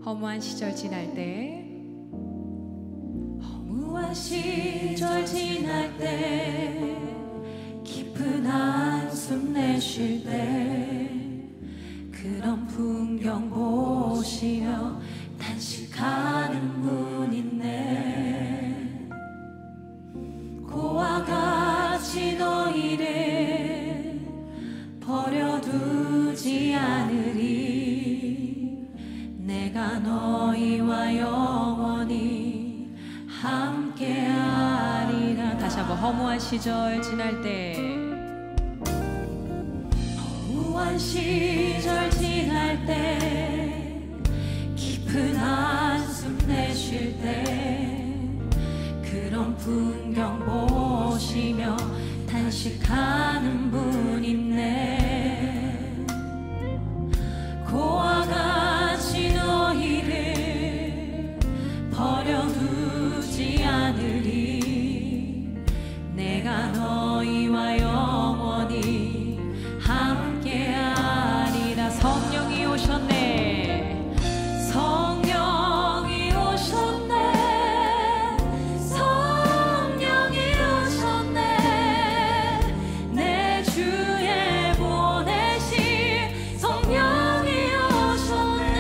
허무한 시절 지날 때, 허무한 시절 지날 때, 깊은 한숨 내쉴 때, 그런 풍경 보시며 단식하는 분 있네. 고와 같이 너희를 버려두지 않으리. 내가 너희와 영원히 함께하리라. 다시 한번 허무한 시절 지날 때, 허무한 시절 지날 때, 깊은 한숨 내쉴 때, 그런 풍경 보시며 단식하는 분 있네. 고와 같이 너희를 버려두지 않으리. 내가 너희와 영원히 함께하리라. 성령이 오셨네. 성령이 오셨네. 성령이 오셨네. 내 주에 보내신 성령이 오셨네.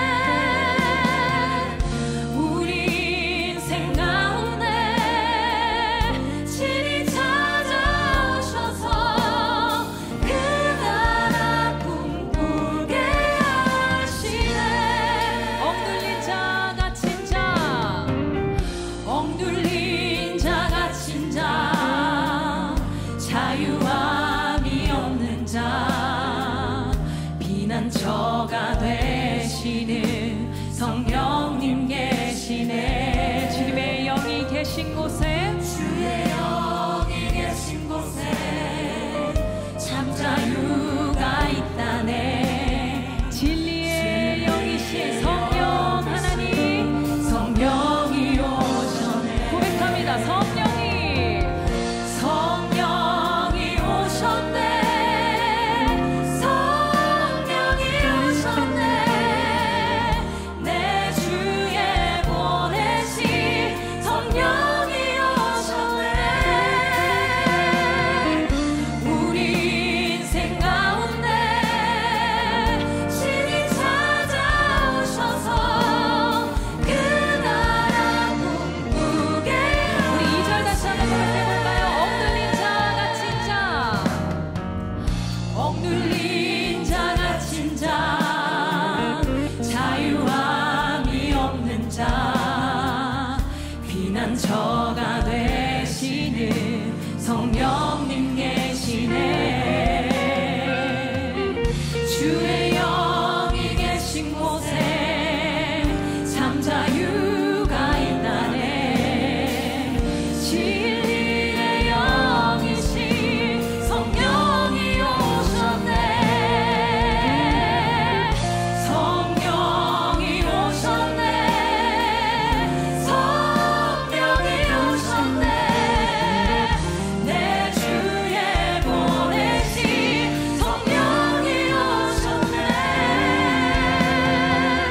우리 인생 가운데 친히 찾아오셔서 그 나라 꿈꾸게 하시네. 억눌린 자 갇힌 자, 억눌린 자 갇힌 자, 자유함이 없는 자, 피난처가 되시는 성령님 계시네. 주님의 영이 계신 곳에, 주의 영이 계신 곳에 참 자유가 있다네. 진리의 영이신 성령 하나님, 성령이 오셨네. 고백합니다. 성령이 오셨네. 성령이 오셨네. 내 주에 보내신 성령이 오셨네. 우리 인생 가운데 친히 찾아오셔서 그 나라 꿈꾸게. 우리 2절 다시 한번 고백해볼까요? 억눌린 자 갇힌 자, 억눌린 자 갇힌 자, 자유함이 없는 자, 피난처가 되시는 성령님 계시네. 주의 영이 계신 곳에 참 자유가 있다네. 진리의 영이신 성령이 오셨네. 성령이 오셨네. 성령이 오셨네. 내 주에 보내신 성령이 오셨네.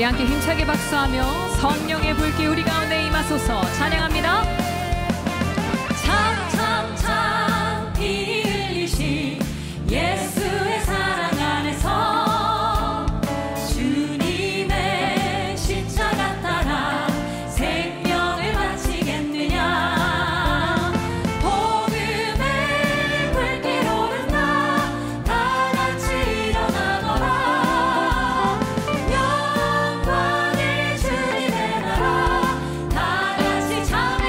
우리 함께 힘차게 박수하며 성령의 불길 우리 가운데 임하소서 찬양합니다. 참참참 피 흘리신 예수의 사랑 안에서 주님의 십자가 따라 생명을 바치겠느냐. 복음의 불길 오른다 다 같이 일어나거라. 영광의 주님의 나라 다 같이 찬양하라.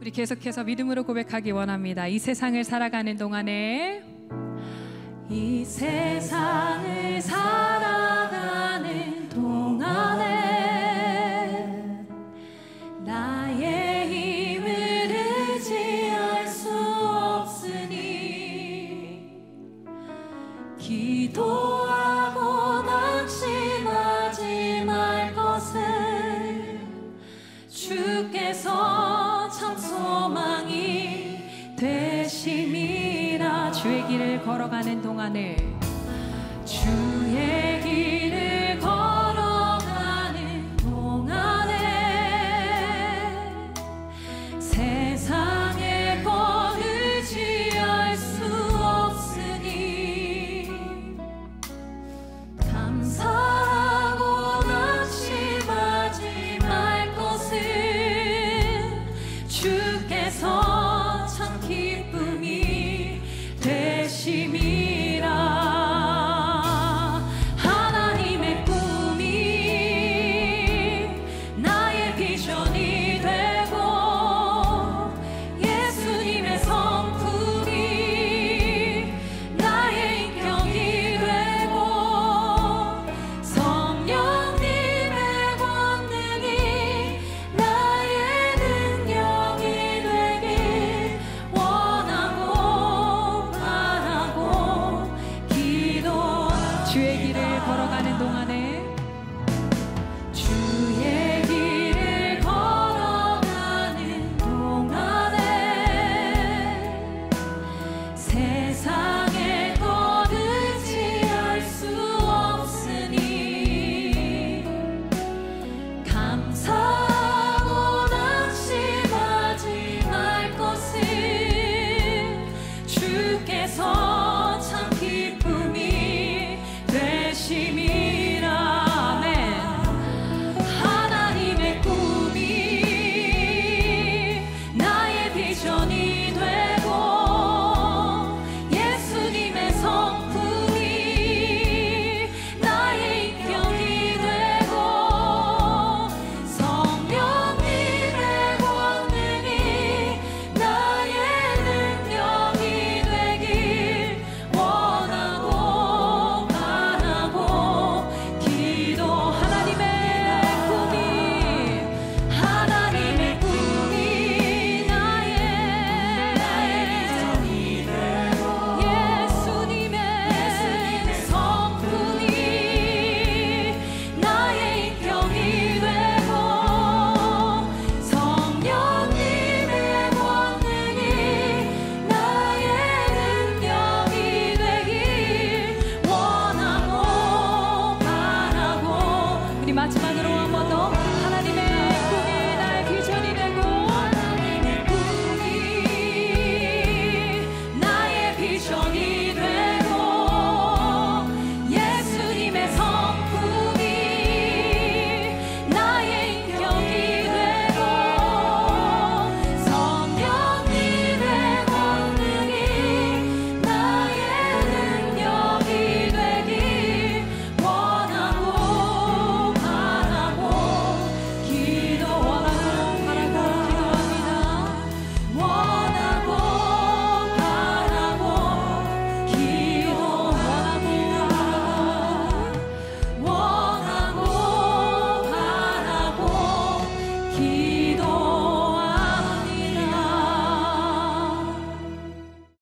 우리 계속해서 믿음으로 고백하기 원합니다. 이 세상을 살아가는 동안에, 이 세상을 살아가는 동안에 나의 힘을 의지할 수 없으니 기도하고 낙심하지 말 것을 주께서 참 소망이 되심이라. 주의 길을 걸어가는 동안에 주의